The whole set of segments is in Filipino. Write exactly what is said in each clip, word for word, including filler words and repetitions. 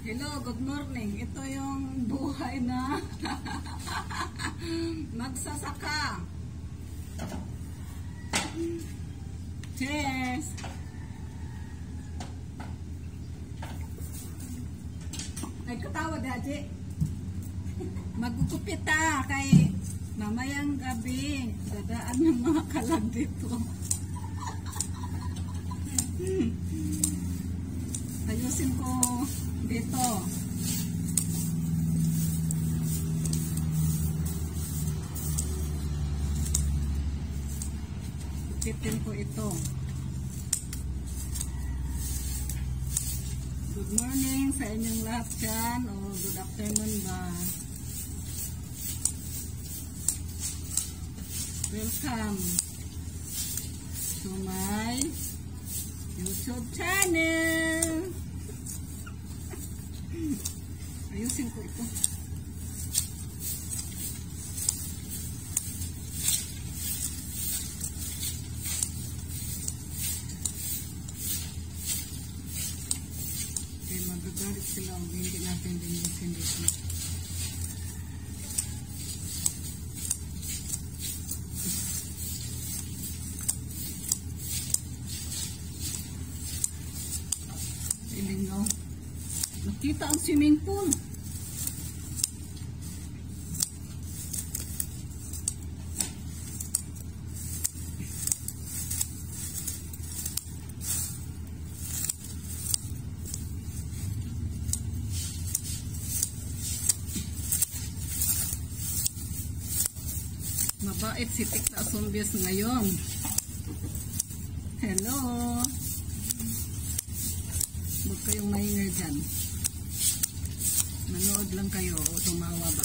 Hello, good morning. Ito yung buhay na magsasaka. Cheers! Ay, katawa daji. Magkukupit ta kay mamayang gabi. Dadaan ng mga kalag dito. Ayusin ko dito. Kupitin ko ito. Good morning sa inyong lahat dyan, o good afternoon ba. Welcome to my YouTube channel. Ayusin ko ito. Okay, magagalit sila kung hindi natin linisin dito. Ilingaw. Nakita ang swimming pool. Mabait si Tikla Zombies ngayon. Hello. Huwag kayong maingay dyan. Manood lang kayo o tumawa ba?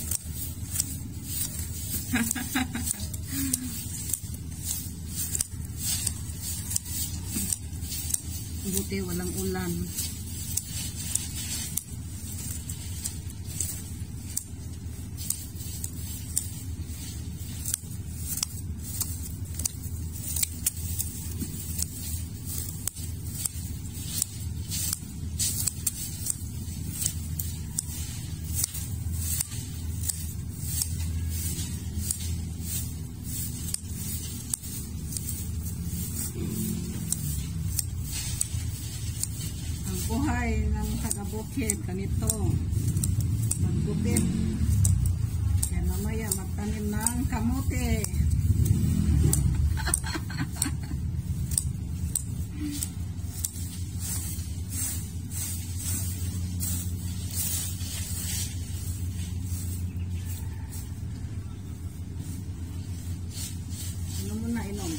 Buti walang ulan. Buhay ng taga-bukid ganito, maggupit kaya mamaya magtanim ng kamote. Ano muna inom?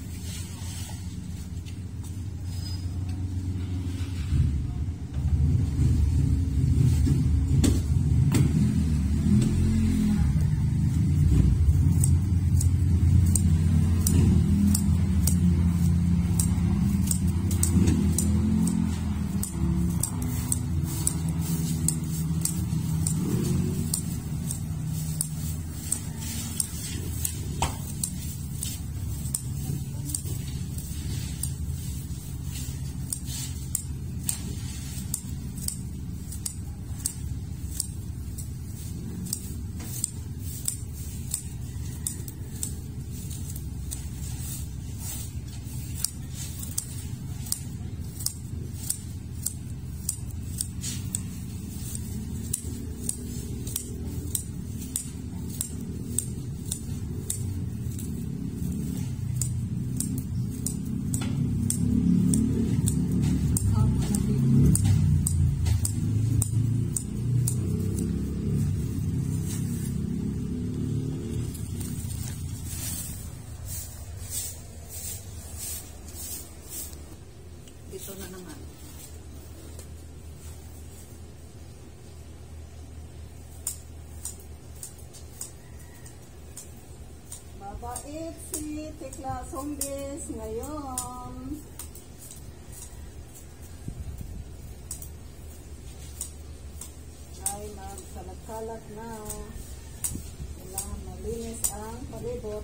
Ito na naman. Mabait si Tikla Zombies ngayon. Ay magkalat-kalat na. Kailangan malinis ang palibot.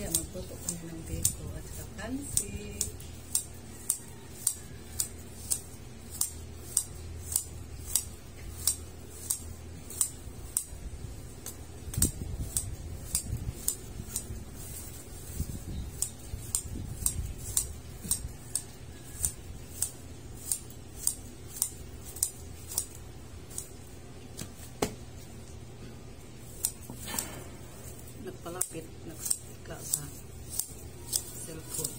Kaya magluto kami ng biko at saka pansit. Nagpalapit, nagsika sa cellphone.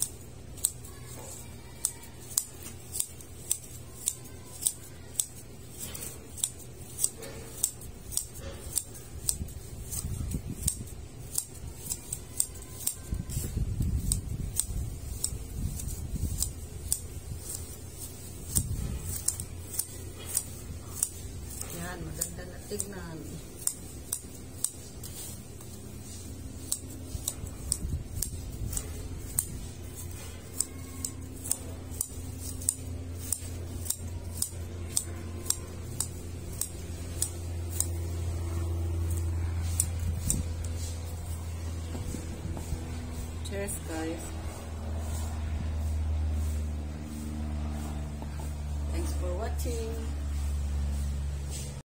Yan, maganda na tignan. Cheers, guys. Thanks for watching.